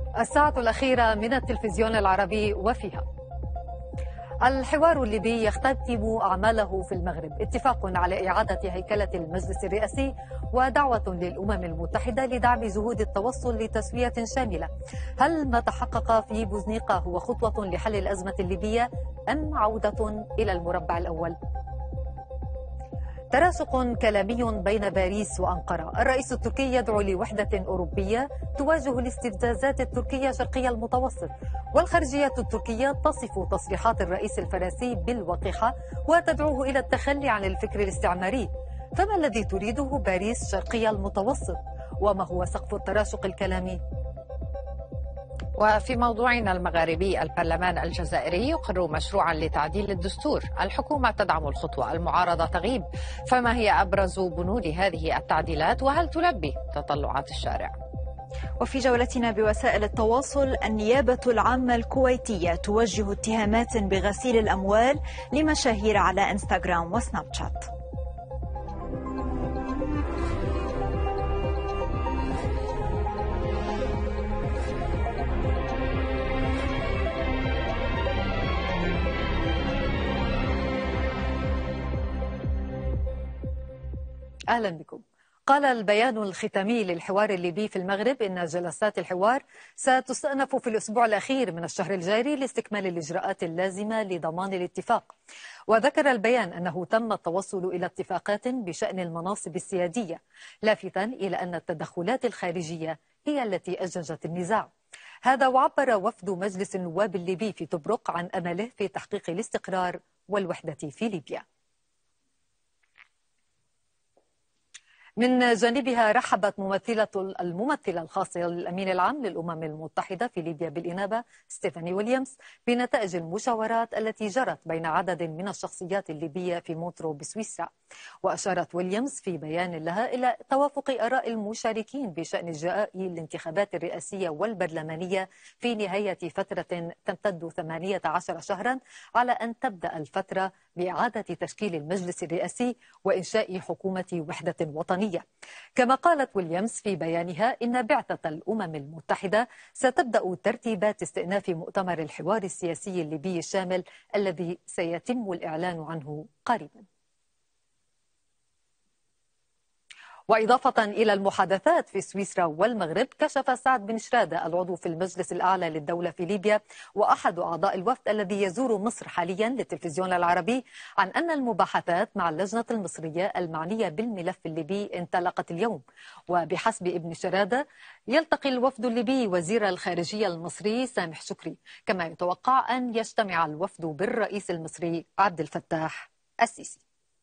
الساعة الأخيرة من التلفزيون العربي وفيها الحوار الليبي يختتم أعماله في المغرب، اتفاق على إعادة هيكلة المجلس الرئاسي ودعوة للأمم المتحدة لدعم جهود التوصل لتسوية شاملة. هل ما تحقق في بوزنيقة هو خطوة لحل الأزمة الليبية أم عودة إلى المربع الأول؟ تراشق كلامي بين باريس وأنقرة. الرئيس التركي يدعو لوحدة أوروبية تواجه الاستفزازات التركية شرقي المتوسط، والخارجية التركية تصف تصريحات الرئيس الفرنسي بالوقحة وتدعوه إلى التخلي عن الفكر الاستعماري. فما الذي تريده باريس شرقي المتوسط؟ وما هو سقف التراشق الكلامي؟ وفي موضوعنا المغاربي، البرلمان الجزائري يقر مشروعا لتعديل الدستور. الحكومة تدعم الخطوة، المعارضة تغيب. فما هي أبرز بنود هذه التعديلات وهل تلبي تطلعات الشارع؟ وفي جولتنا بوسائل التواصل، النيابة العامة الكويتية توجه اتهامات بغسيل الأموال لمشاهير على انستغرام وسناب شات. أهلا بكم. قال البيان الختامي للحوار الليبي في المغرب إن جلسات الحوار ستستأنف في الأسبوع الأخير من الشهر الجاري لاستكمال الإجراءات اللازمة لضمان الاتفاق. وذكر البيان أنه تم التوصل إلى اتفاقات بشأن المناصب السيادية، لافتا إلى أن التدخلات الخارجية هي التي أججت النزاع. هذا وعبر وفد مجلس النواب الليبي في طبرق عن أمله في تحقيق الاستقرار والوحدة في ليبيا. من جانبها رحبت الممثلة الخاصة للأمين العام للأمم المتحدة في ليبيا بالإنابة ستيفاني ويليامز بنتائج المشاورات التي جرت بين عدد من الشخصيات الليبية في مونترو بسويسرا. وأشارت ويليامز في بيان لها إلى توافق آراء المشاركين بشأن إجراء الانتخابات الرئاسية والبرلمانية في نهاية فترة تمتد 18 شهرا، على أن تبدأ الفترة بإعادة تشكيل المجلس الرئاسي وإنشاء حكومة وحدة وطنية. كما قالت ويليامز في بيانها إن بعثة الأمم المتحدة ستبدأ ترتيبات استئناف مؤتمر الحوار السياسي الليبي الشامل الذي سيتم الإعلان عنه قريبا. وإضافة إلى المحادثات في سويسرا والمغرب، كشف سعد بن شرادة العضو في المجلس الأعلى للدولة في ليبيا وأحد أعضاء الوفد الذي يزور مصر حاليا للتلفزيون العربي عن أن المباحثات مع اللجنة المصرية المعنية بالملف الليبي انطلقت اليوم. وبحسب ابن شرادة يلتقي الوفد الليبي وزير الخارجية المصري سامح شكري، كما يتوقع أن يجتمع الوفد بالرئيس المصري عبد الفتاح السيسي.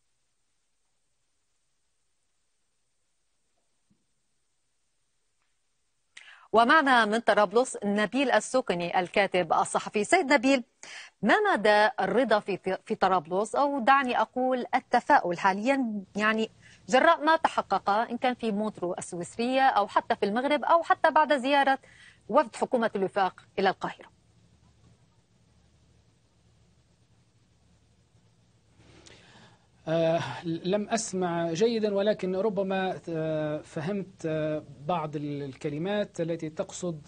ومعنا من طرابلس نبيل السوكني الكاتب الصحفي. سيد نبيل، ما مدى الرضا في طرابلس، أو دعني أقول التفاؤل حاليا، يعني جراء ما تحقق إن كان في مونترو السويسرية أو حتى في المغرب أو حتى بعد زيارة وفد حكومة الوفاق إلى القاهرة؟ لم أسمع جيدا، ولكن ربما فهمت بعض الكلمات التي تقصد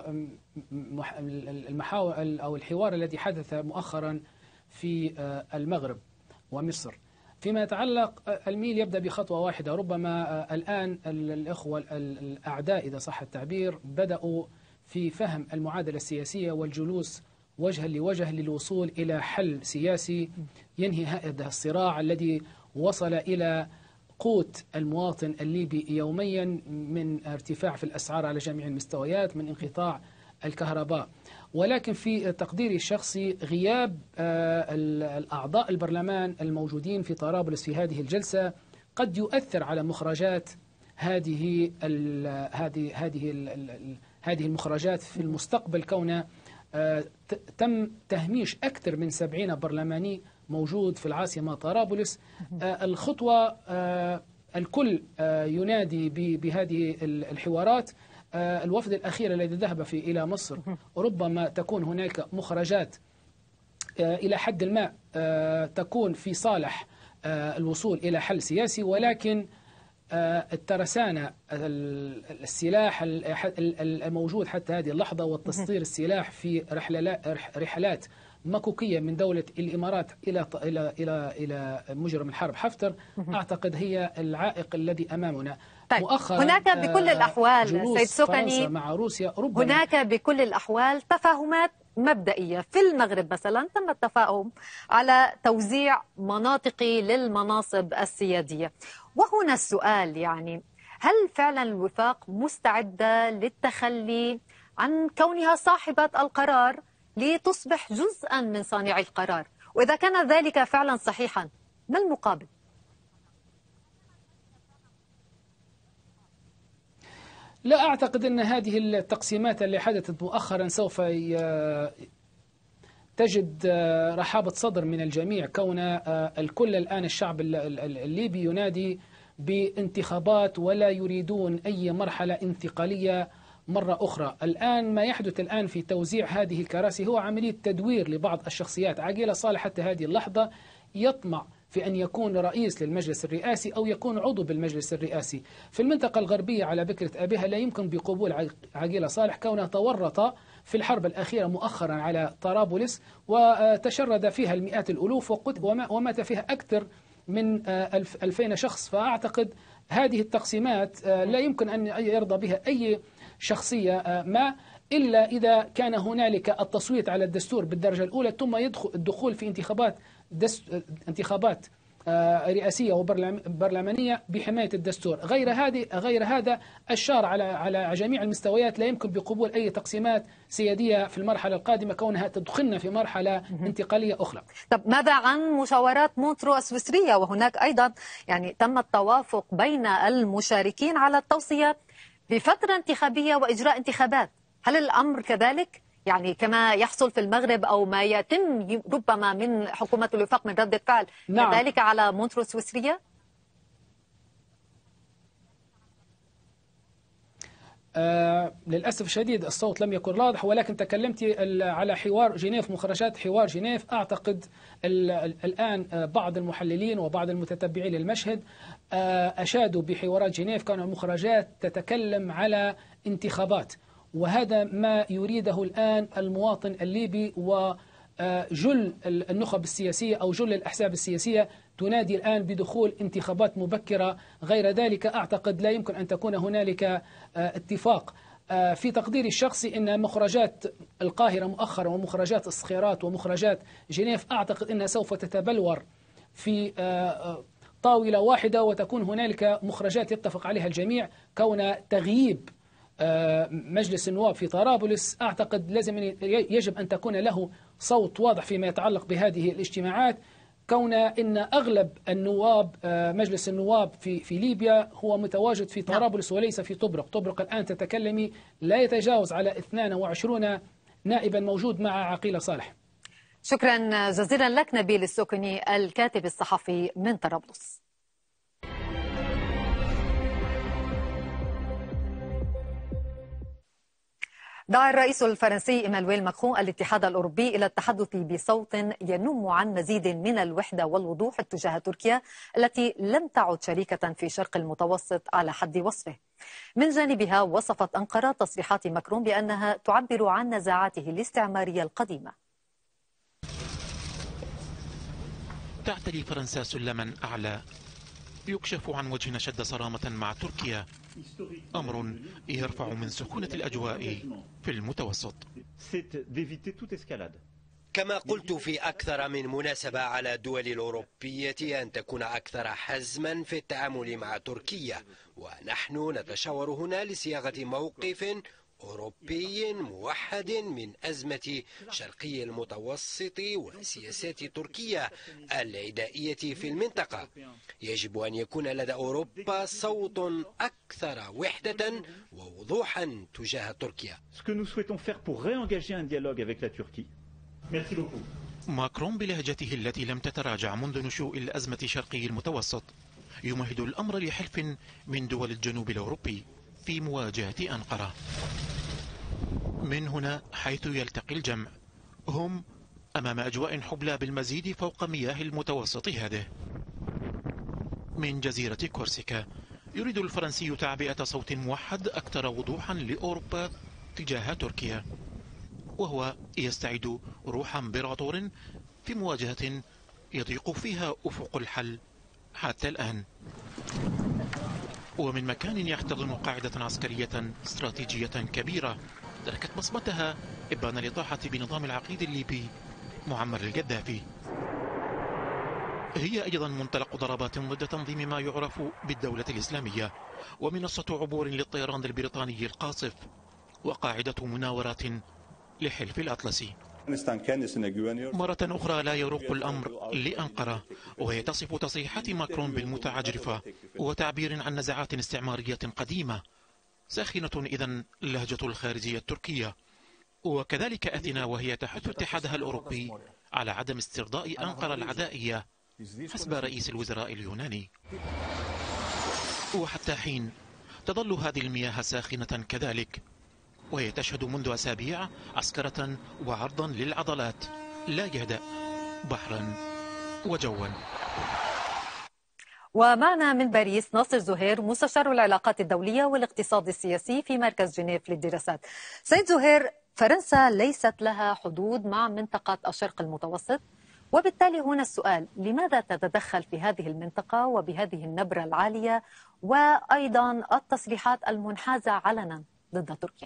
المحاور أو الحوار الذي حدث مؤخرا في المغرب ومصر. فيما يتعلق، الميل يبدأ بخطوة واحدة. ربما الآن الإخوة الأعداء إذا صح التعبير بدأوا في فهم المعادلة السياسية والجلوس وجها لوجه للوصول إلى حل سياسي ينهي هذا الصراع الذي وصل إلى قوت المواطن الليبي يوميا، من ارتفاع في الأسعار على جميع المستويات، من انقطاع الكهرباء. ولكن في تقديري الشخصي غياب الأعضاء البرلمان الموجودين في طرابلس في هذه الجلسة قد يؤثر على مخرجات هذه المخرجات في المستقبل، كونه تم تهميش أكثر من 70 برلماني موجود في العاصمة طرابلس. الخطوة الكل ينادي بهذه الحوارات. الوفد الأخير الذي ذهب إلى مصر ربما تكون هناك مخرجات إلى حد ما تكون في صالح الوصول إلى حل سياسي، ولكن الترسانة، السلاح الموجود حتى هذه اللحظة، والتسطير السلاح في رحلات مكوكية من دولة الإمارات إلى مجرم الحرب حفتر، أعتقد هي العائق الذي أمامنا. طيب هناك بكل الأحوال سيد سوكني مع روسيا ربما هناك بكل الأحوال تفاهمات مبدئية. في المغرب مثلا تم التفاهم على توزيع مناطقي للمناصب السيادية، وهنا السؤال يعني هل فعلا الوفاق مستعدة للتخلي عن كونها صاحبة القرار لتصبح جزءا من صانع القرار؟ وإذا كان ذلك فعلا صحيحا ما المقابل؟ لا أعتقد أن هذه التقسيمات اللي حدثت مؤخرا سوف تجد رحابة صدر من الجميع، كون الكل الآن الشعب الليبي ينادي بانتخابات ولا يريدون أي مرحلة انتقالية مرة أخرى. الآن ما يحدث الآن في توزيع هذه الكراسي هو عملية تدوير لبعض الشخصيات. عقيلة صالح حتى هذه اللحظة يطمع في أن يكون رئيس للمجلس الرئاسي أو يكون عضو بالمجلس الرئاسي. في المنطقة الغربية على بكرة أبيها لا يمكن بقبول عقيلة صالح كونها تورط في الحرب الأخيرة مؤخرا على طرابلس وتشرد فيها المئات الألوف ومات فيها أكثر من 2000 شخص. فأعتقد هذه التقسيمات لا يمكن أن يرضى بها أي شخصية ما إلا إذا كان هنالك التصويت على الدستور بالدرجة الأولى ثم الدخول في انتخابات رئاسية وبرلمانية بحماية الدستور. غير هذا الشار على جميع المستويات لا يمكن بقبول أي تقسيمات سيادية في المرحلة القادمة كونها تدخلنا في مرحلة انتقالية أخرى. طب ماذا عن مشاورات مونترو السويسرية؟ وهناك أيضا يعني تم التوافق بين المشاركين على التوصية بفترة انتخابية وإجراء انتخابات. هل الأمر كذلك؟ يعني كما يحصل في المغرب أو ما يتم ربما من حكومة الوفاق من ردة فعل نعم. كذلك على مونترو السويسرية؟ للأسف الشديد الصوت لم يكن واضح، ولكن تكلمت على حوار جنيف، مخرجات حوار جنيف. أعتقد الآن بعض المحللين وبعض المتتبعين للمشهد أشادوا بحوارات جنيف، كانوا المخرجات تتكلم على انتخابات، وهذا ما يريده الآن المواطن الليبي، وجل النخب السياسية أو جل الأحزاب السياسية تنادي الآن بدخول انتخابات مبكرة. غير ذلك أعتقد لا يمكن أن تكون هنالك اتفاق. في تقديري الشخصي أن مخرجات القاهرة مؤخرا ومخرجات الصخيرات ومخرجات جنيف أعتقد أنها سوف تتبلور في طاولة واحدة وتكون هنالك مخرجات يتفق عليها الجميع. كون تغييب مجلس النواب في طرابلس أعتقد يجب أن تكون له صوت واضح فيما يتعلق بهذه الاجتماعات، كون إن أغلب النواب مجلس النواب في ليبيا هو متواجد في طرابلس وليس في طبرق. طبرق الآن تتكلمي لا يتجاوز على 22 نائبا موجود مع عقيلة صالح. شكرا جزيلا لك نبيل السوكني الكاتب الصحفي من طرابلس. دعا الرئيس الفرنسي إيمانويل ماكرون الاتحاد الأوروبي إلى التحدث بصوت ينم عن مزيد من الوحدة والوضوح تجاه تركيا التي لم تعد شريكة في شرق المتوسط على حد وصفه. من جانبها وصفت أنقرة تصريحات ماكرون بأنها تعبر عن نزاعاته الاستعمارية القديمة. تعتلي فرنسا سلما أعلى يكشف عن وجه نشد صرامة مع تركيا، أمر يرفع من سخونة الأجواء في المتوسط. كما قلت في أكثر من مناسبة على الدول الأوروبية أن تكون أكثر حزما في التعامل مع تركيا، ونحن نتشاور هنا لصياغة موقف أوروبي موحد من أزمة شرقي المتوسط وسياسات تركيا العدائية في المنطقة. يجب أن يكون لدى أوروبا صوت أكثر وحدة ووضوحا تجاه تركيا. ماكرون بلهجته التي لم تتراجع منذ نشوء الأزمة شرقي المتوسط يمهد الأمر لحلف من دول الجنوب الأوروبي في مواجهة أنقرة. من هنا حيث يلتقي الجمع، هم أمام أجواء حبلى بالمزيد فوق مياه المتوسط هذه. من جزيرة كورسيكا يريد الفرنسي تعبئة صوت موحد أكثر وضوحا لأوروبا تجاه تركيا، وهو يستعد روح امبراطور في مواجهة يضيق فيها أفق الحل حتى الآن. ومن مكان يحتضن قاعدة عسكرية استراتيجية كبيرة تركت بصمتها إبان الإطاحة بنظام العقيد الليبي معمر القذافي. هي أيضا منطلق ضربات ضد تنظيم ما يعرف بالدولة الإسلامية، ومنصة عبور للطيران البريطاني القاصف، وقاعدة مناورات لحلف الأطلسي. مرة أخرى لا يروق الأمر لأنقرة، وهي تصف تصريحات ماكرون بالمتعجرفة وتعبير عن نزعات استعمارية قديمة. ساخنة إذن اللهجة الخارجية التركية، وكذلك أثينا وهي تحث اتحادها الأوروبي على عدم استرضاء أنقرة العدائية حسب رئيس الوزراء اليوناني. وحتى حين تظل هذه المياه ساخنة كذلك، وهي تشهد منذ أسابيع عسكرة وعرضا للعضلات لا يهدأ بحرا وجوا. ومعنا من باريس ناصر زهير، مستشار العلاقات الدولية والاقتصاد السياسي في مركز جنيف للدراسات. سيد زهير، فرنسا ليست لها حدود مع منطقة الشرق المتوسط، وبالتالي هنا السؤال: لماذا تتدخل في هذه المنطقة وبهذه النبرة العالية، وأيضا التصريحات المنحازة علنا ضد تركيا؟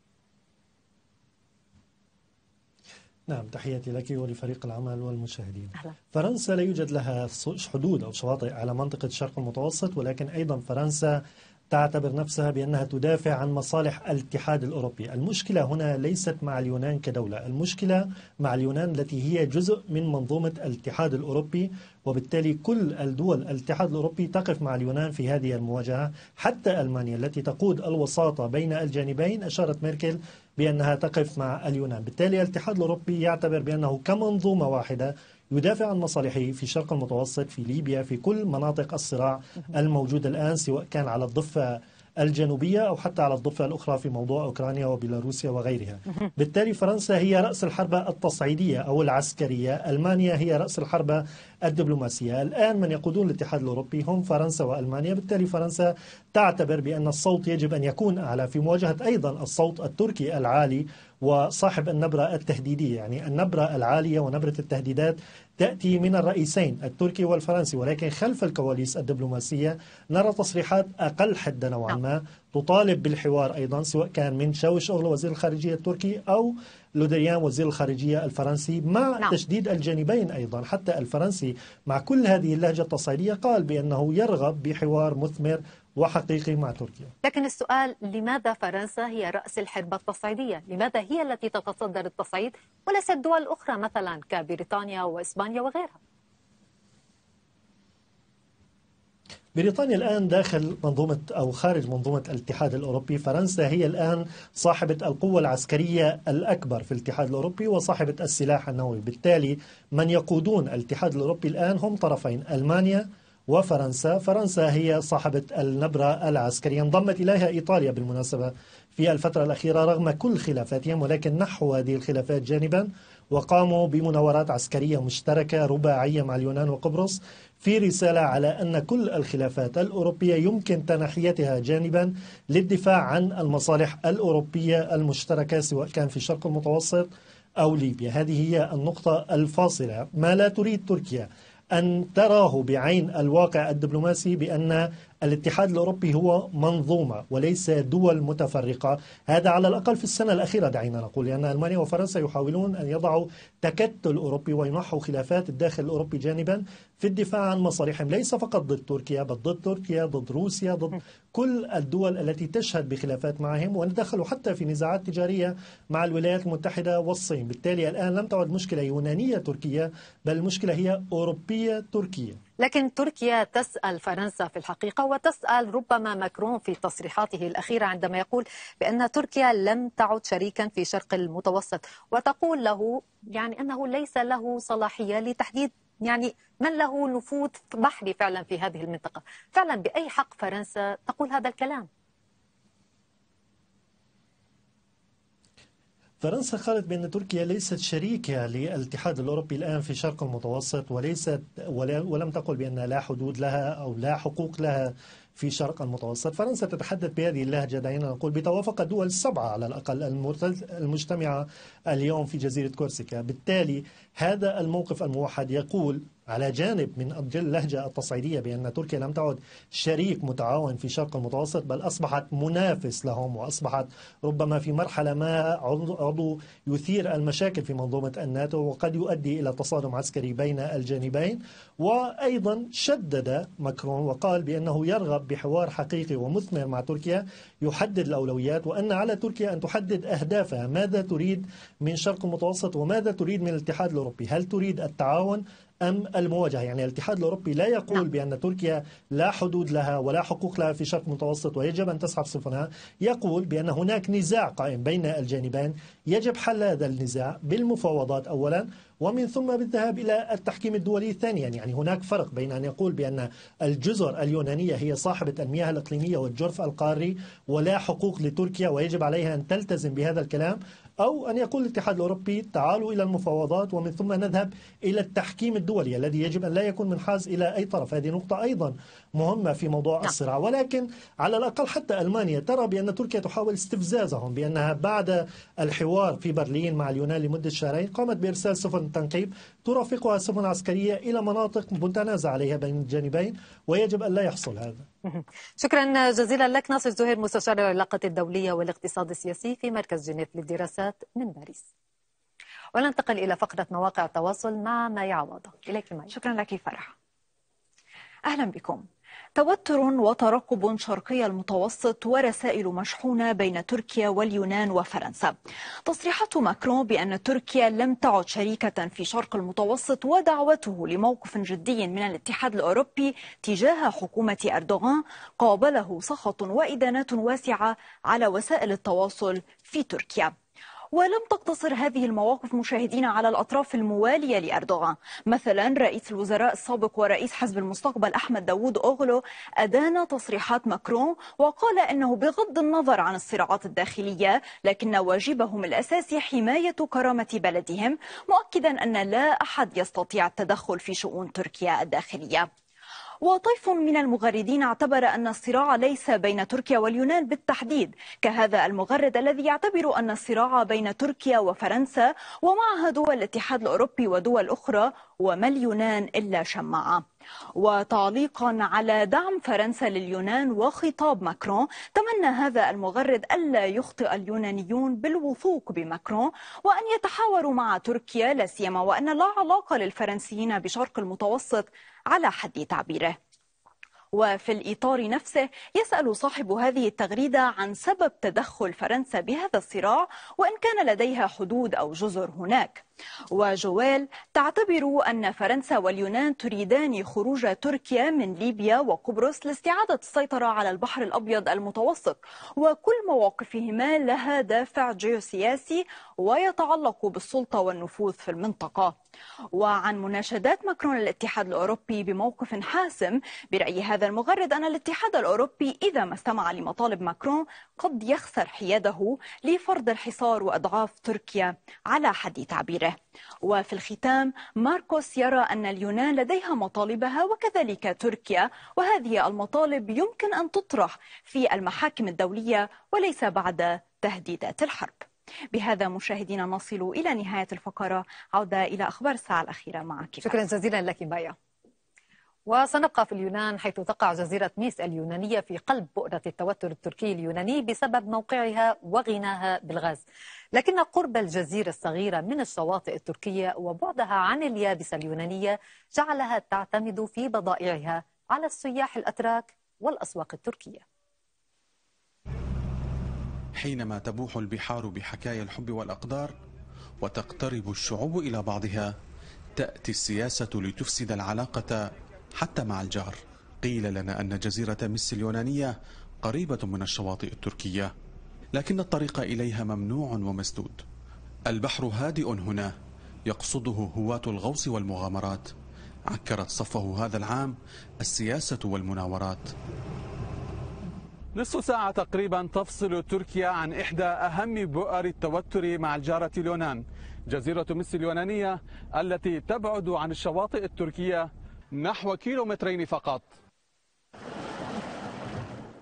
نعم، تحياتي لك ولفريق العمل والمشاهدين. أهلا. فرنسا لا يوجد لها حدود أو شواطئ على منطقة الشرق المتوسط، ولكن أيضا فرنسا تعتبر نفسها بأنها تدافع عن مصالح الاتحاد الأوروبي. المشكلة هنا ليست مع اليونان كدولة، المشكلة مع اليونان التي هي جزء من منظومة الاتحاد الأوروبي، وبالتالي كل الدول الاتحاد الأوروبي تقف مع اليونان في هذه المواجهة. حتى ألمانيا التي تقود الوساطة بين الجانبين أشارت ميركل بأنها تقف مع اليونان. بالتالي الاتحاد الأوروبي يعتبر بأنه كمنظومة واحدة يدافع عن مصالحه في الشرق المتوسط، في ليبيا، في كل مناطق الصراع الموجودة الآن، سواء كان على الضفة الجنوبية أو حتى على الضفة الأخرى في موضوع أوكرانيا وبيلاروسيا وغيرها. بالتالي فرنسا هي رأس الحربة التصعيدية أو العسكرية، ألمانيا هي رأس الحربة الدبلوماسية. الآن من يقودون الاتحاد الأوروبي هم فرنسا وألمانيا، بالتالي فرنسا تعتبر بأن الصوت يجب أن يكون أعلى في مواجهة أيضا الصوت التركي العالي وصاحب النبرة التهديدية. يعني النبرة العالية ونبرة التهديدات تأتي من الرئيسين التركي والفرنسي، ولكن خلف الكواليس الدبلوماسية نرى تصريحات أقل حدا نوعا ما تطالب بالحوار أيضا، سواء كان من شاوش أغلو وزير الخارجية التركي أو لودريان وزير الخارجية الفرنسي، مع تشديد الجانبين أيضا. حتى الفرنسي مع كل هذه اللهجة التصعيدية قال بأنه يرغب بحوار مثمر وحقيقي مع تركيا. لكن السؤال: لماذا فرنسا هي رأس الحربة التصعيدية؟ لماذا هي التي تتصدر التصعيد وليست دول أخرى مثلا كبريطانيا وإسبانيا وغيرها؟ بريطانيا الآن داخل منظومة أو خارج منظومة الاتحاد الأوروبي. فرنسا هي الآن صاحبة القوة العسكرية الأكبر في الاتحاد الأوروبي وصاحبة السلاح النووي. بالتالي من يقودون الاتحاد الأوروبي الآن هم طرفين، ألمانيا وفرنسا. فرنسا هي صاحبة النبرة العسكرية، انضمت إليها إيطاليا بالمناسبة في الفترة الأخيرة رغم كل خلافاتهم، ولكن نحوا هذه الخلافات جانبا وقاموا بمناورات عسكرية مشتركة رباعية مع اليونان وقبرص، في رسالة على أن كل الخلافات الأوروبية يمكن تنحيتها جانبا للدفاع عن المصالح الأوروبية المشتركة، سواء كان في الشرق المتوسط أو ليبيا. هذه هي النقطة الفاصلة. ما لا تريد تركيا أن تراه بعين الواقع الدبلوماسي بأن الاتحاد الأوروبي هو منظومة وليس دول متفرقة. هذا على الأقل في السنة الأخيرة دعينا نقول، لأن ألمانيا وفرنسا يحاولون أن يضعوا تكتل أوروبي وينحوا خلافات الداخل الأوروبي جانبا في الدفاع عن مصالحهم، ليس فقط ضد تركيا بل ضد تركيا، ضد روسيا، ضد كل الدول التي تشهد بخلافات معهم، ودخلوا حتى في نزاعات تجارية مع الولايات المتحدة والصين. بالتالي الآن لم تعد مشكلة يونانية تركية، بل المشكلة هي أوروبية تركية. لكن تركيا تسأل فرنسا في الحقيقة، وتسأل ربما ماكرون في تصريحاته الأخيرة عندما يقول بأن تركيا لم تعد شريكا في شرق المتوسط، وتقول له يعني أنه ليس له صلاحية لتحديد يعني من له نفوذ بحري فعلا في هذه المنطقة. فعلا بأي حق فرنسا تقول هذا الكلام؟ فرنسا قالت بأن تركيا ليست شريكة للاتحاد الأوروبي الآن في الشرق المتوسط، ولم تقل بأن لا حدود لها أو لا حقوق لها في شرق المتوسط. فرنسا تتحدث بهذه اللهجة، دعينا نقول بتوافق الدول السبعة على الأقل المجتمعة اليوم في جزيرة كورسيكا. بالتالي هذا الموقف الموحد يقول على جانب من اللهجة التصعيدية بأن تركيا لم تعد شريك متعاون في شرق المتوسط، بل أصبحت منافس لهم، وأصبحت ربما في مرحلة ما عضو يثير المشاكل في منظومة الناتو، وقد يؤدي إلى تصادم عسكري بين الجانبين. وأيضا شدد ماكرون وقال بأنه يرغب بحوار حقيقي ومثمر مع تركيا يحدد الأولويات، وأن على تركيا أن تحدد أهدافها، ماذا تريد من شرق المتوسط وماذا تريد من الاتحاد الأوروبي. هل تريد التعاون أم المواجهة؟ يعني الاتحاد الأوروبي لا يقول بأن تركيا لا حدود لها ولا حقوق لها في شرق المتوسط ويجب أن تسحب سفنها، يقول بأن هناك نزاع قائم بين الجانبين، يجب حل هذا النزاع بالمفاوضات أولا، ومن ثم بالذهاب إلى التحكيم الدولي ثانيا. يعني هناك فرق بين أن يقول بأن الجزر اليونانية هي صاحبة المياه الإقليمية والجرف القاري ولا حقوق لتركيا ويجب عليها أن تلتزم بهذا الكلام، أو أن يقول الاتحاد الأوروبي تعالوا إلى المفاوضات ومن ثم نذهب إلى التحكيم الدولي الذي يجب أن لا يكون منحاز إلى أي طرف. هذه نقطة أيضا مهمة في موضوع الصراع. ولكن على الأقل حتى ألمانيا ترى بأن تركيا تحاول استفزازهم، بأنها بعد الحوار في برلين مع اليونان لمدة شهرين قامت بإرسال سفن تنقيب ترافقها سفن عسكرية إلى مناطق متنازع عليها بين الجانبين، ويجب أن لا يحصل هذا. شكرا جزيلا لك ناصر زهير، مستشار العلاقات الدولية والاقتصاد السياسي في مركز جنيف للدراسات من باريس. وننتقل إلى فقرة مواقع التواصل مع مايا عوضة. إليك مايا. شكرا لك فرح. أهلا بكم. توتر وترقب شرقي المتوسط ورسائل مشحونة بين تركيا واليونان وفرنسا. تصريحات ماكرون بأن تركيا لم تعد شريكة في شرق المتوسط ودعوته لموقف جدي من الاتحاد الأوروبي تجاه حكومة أردوغان قابله سخط وإدانات واسعة على وسائل التواصل في تركيا. ولم تقتصر هذه المواقف مشاهدين على الأطراف الموالية لأردوغان. مثلا رئيس الوزراء السابق ورئيس حزب المستقبل أحمد داوود أوغلو أدان تصريحات ماكرون وقال أنه بغض النظر عن الصراعات الداخلية لكن واجبهم الأساسي حماية كرامة بلدهم، مؤكدا أن لا أحد يستطيع التدخل في شؤون تركيا الداخلية. وطيف من المغردين اعتبر أن الصراع ليس بين تركيا واليونان بالتحديد، كهذا المغرد الذي يعتبر أن الصراع بين تركيا وفرنسا ومعها دول الاتحاد الأوروبي ودول أخرى وما اليونان إلا شماعة. وتعليقا على دعم فرنسا لليونان وخطاب ماكرون، تمنى هذا المغرد ألا يخطئ اليونانيون بالوثوق بماكرون وأن يتحاوروا مع تركيا، لا سيما وأن لا علاقة للفرنسيين بشرق المتوسط على حد تعبيره. وفي الإطار نفسه يسأل صاحب هذه التغريدة عن سبب تدخل فرنسا بهذا الصراع وإن كان لديها حدود أو جزر هناك. وجوال تعتبر أن فرنسا واليونان تريدان خروج تركيا من ليبيا وقبرص لاستعادة السيطرة على البحر الأبيض المتوسط، وكل مواقفهما لها دافع جيوسياسي ويتعلق بالسلطة والنفوذ في المنطقة. وعن مناشدات ماكرون للاتحاد الأوروبي بموقف حاسم، برأي هذا المغرد أن الاتحاد الأوروبي إذا ما استمع لمطالب ماكرون قد يخسر حياده لفرض الحصار وأضعاف تركيا على حد تعبيره. وفي الختام ماركوس يرى أن اليونان لديها مطالبها وكذلك تركيا، وهذه المطالب يمكن أن تطرح في المحاكم الدولية وليس بعد تهديدات الحرب. بهذا مشاهدينا نصل إلى نهاية الفقرة. عودة إلى أخبار الساعة الأخيرة معك. شكرا جزيلا لك مايا. وسنبقى في اليونان حيث تقع جزيرة ميس اليونانية في قلب بؤرة التوتر التركي اليوناني بسبب موقعها وغناها بالغاز، لكن قرب الجزيرة الصغيرة من الشواطئ التركية وبعدها عن اليابسة اليونانية جعلها تعتمد في بضائعها على السياح الأتراك والأسواق التركية. حينما تبوح البحار بحكايا الحب والأقدار وتقترب الشعوب إلى بعضها، تأتي السياسة لتفسد العلاقة حتى مع الجار. قيل لنا أن جزيرة ميس اليونانية قريبة من الشواطئ التركية، لكن الطريق إليها ممنوع ومسدود. البحر هادئ هنا يقصده هواة الغوص والمغامرات. عكرت صفه هذا العام السياسة والمناورات. نصف ساعة تقريبا تفصل تركيا عن إحدى أهم بؤر التوتر مع الجارة اليونان، جزيرة ميس اليونانية التي تبعد عن الشواطئ التركية نحو كيلومترين فقط.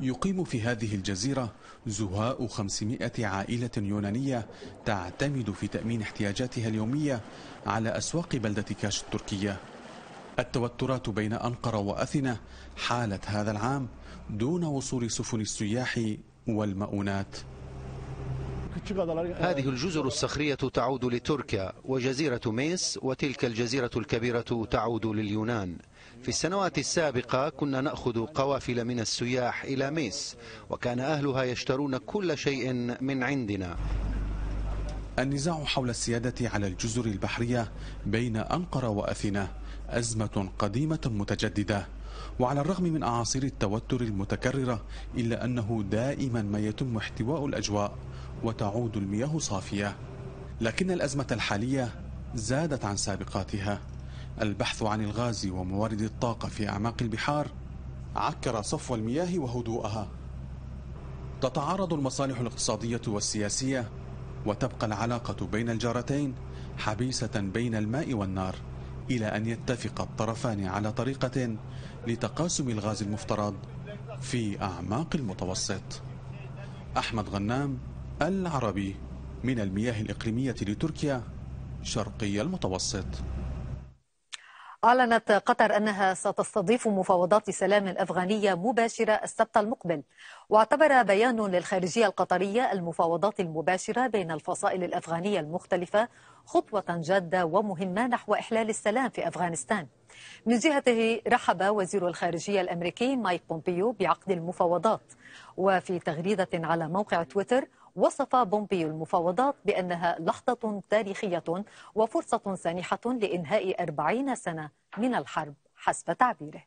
يقيم في هذه الجزيرة زهاء 500 عائلة يونانية تعتمد في تأمين احتياجاتها اليومية على أسواق بلدة كاش التركية. التوترات بين أنقرة وأثينا حالت هذا العام دون وصول سفن السياح والمؤونات. هذه الجزر الصخرية تعود لتركيا وجزيرة ميس، وتلك الجزيرة الكبيرة تعود لليونان. في السنوات السابقة كنا نأخذ قوافل من السياح إلى ميس، وكان أهلها يشترون كل شيء من عندنا. النزاع حول السيادة على الجزر البحرية بين أنقرة وأثينا أزمة قديمة متجددة، وعلى الرغم من أعاصير التوتر المتكررة إلا أنه دائما ما يتم احتواء الأجواء وتعود المياه صافية. لكن الأزمة الحالية زادت عن سابقاتها. البحث عن الغاز وموارد الطاقة في أعماق البحار عكر صفو المياه وهدوءها. تتعارض المصالح الاقتصادية والسياسية، وتبقى العلاقة بين الجارتين حبيسة بين الماء والنار إلى أن يتفق الطرفان على طريقة لتقاسم الغاز المفترض في أعماق المتوسط. أحمد غنام، العربي، من المياه الإقليمية لتركيا، شرقي المتوسط. أعلنت قطر أنها ستستضيف مفاوضات سلام أفغانية مباشرة السبت المقبل، واعتبر بيان للخارجية القطرية المفاوضات المباشرة بين الفصائل الأفغانية المختلفة خطوة جادة ومهمة نحو إحلال السلام في أفغانستان. من جهته رحب وزير الخارجية الأمريكي مايك بومبيو بعقد المفاوضات، وفي تغريدة على موقع تويتر وصف بومبيو المفاوضات بأنها لحظة تاريخية وفرصة سانحة لإنهاء 40 سنة من الحرب حسب تعبيره.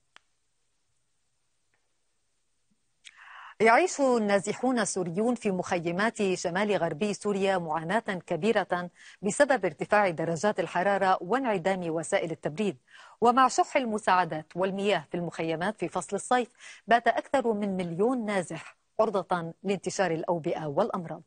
يعيش النازحون السوريون في مخيمات شمال غربي سوريا معاناة كبيرة بسبب ارتفاع درجات الحرارة وانعدام وسائل التبريد، ومع شح المساعدات والمياه في المخيمات في فصل الصيف بات أكثر من 1,000,000 نازح عرضة لانتشار الأوبئة والأمراض.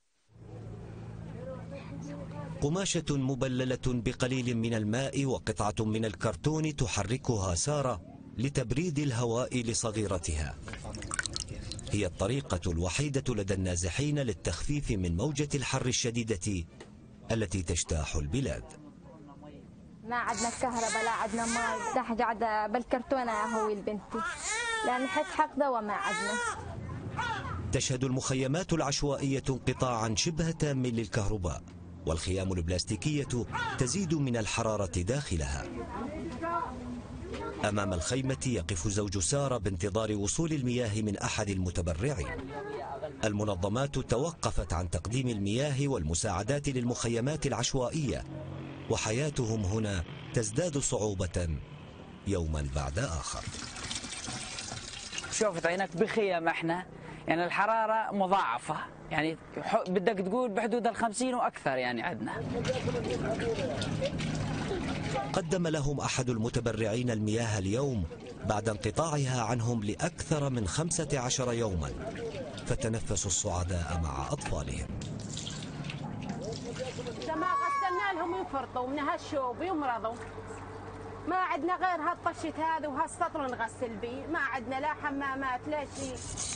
قماشة مبللة بقليل من الماء وقطعة من الكرتون تحركها سارة لتبريد الهواء لصغيرتها. هي الطريقة الوحيدة لدى النازحين للتخفيف من موجة الحر الشديدة التي تجتاح البلاد. ما عندنا كهرباء، لا عندنا ماء، تحت قاعدة بالكرتونة هوي لبنتي لأن نحس حقده وما عندنا. تشهد المخيمات العشوائية انقطاعا شبه تام للكهرباء، والخيام البلاستيكية تزيد من الحرارة داخلها. أمام الخيمة يقف زوج سارة بانتظار وصول المياه من أحد المتبرعين. المنظمات توقفت عن تقديم المياه والمساعدات للمخيمات العشوائية، وحياتهم هنا تزداد صعوبة يوما بعد آخر. شوفت عينك بخيم احنا، يعني الحرارة مضاعفة، يعني بدك تقول بحدود 50 وأكثر يعني عندنا. قدم لهم أحد المتبرعين المياه اليوم بعد انقطاعها عنهم لأكثر من 15 يوما، فتنفسوا الصعداء مع أطفالهم. ما غسلنا لهم ينفرطوا من هالشوب يمرضوا، ما عندنا غير هالطشت هذا وهالسطر نغسل به، ما عندنا لا حمامات لا شيء.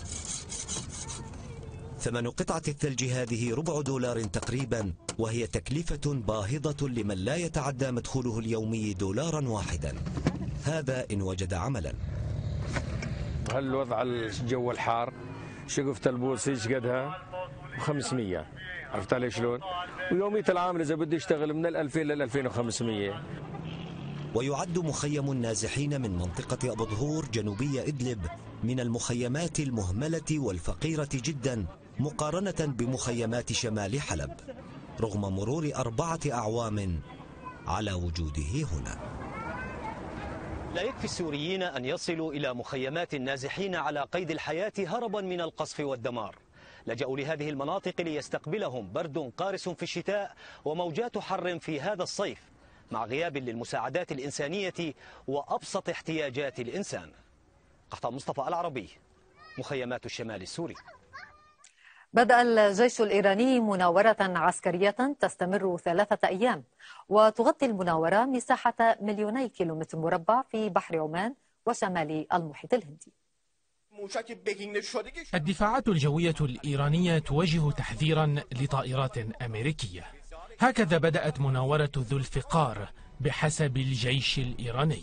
ثمن قطعة الثلج هذه $4 تقريبا، وهي تكلفة باهظة لمن لا يتعدى مدخوله اليومي $1 واحدا، هذا إن وجد عملا. هالوضع الجو الحار شقفة البوسيج قدها ب500، عرفت علي شلون؟ ويومية العامل إذا بده يشتغل من 2000 لل 2500. ويعد مخيم النازحين من منطقة أبو ظهور جنوبية إدلب من المخيمات المهملة والفقيرة جدا مقارنة بمخيمات شمال حلب، رغم مرور 4 أعوام على وجوده هنا. لا يكفي السوريين أن يصلوا إلى مخيمات النازحين على قيد الحياة هربا من القصف والدمار، لجأوا لهذه المناطق ليستقبلهم برد قارس في الشتاء وموجات حر في هذا الصيف، مع غياب للمساعدات الإنسانية وأبسط احتياجات الإنسان. قحطان مصطفى، العربي، مخيمات الشمال السوري. بدأ الجيش الإيراني مناورة عسكرية تستمر 3 أيام، وتغطي المناورة مساحة 2,000,000 كيلومتر مربع في بحر عمان وشمال المحيط الهندي. الدفاعات الجوية الإيرانية توجه تحذيرا لطائرات أمريكية. هكذا بدأت مناورة ذو الفقار بحسب الجيش الإيراني.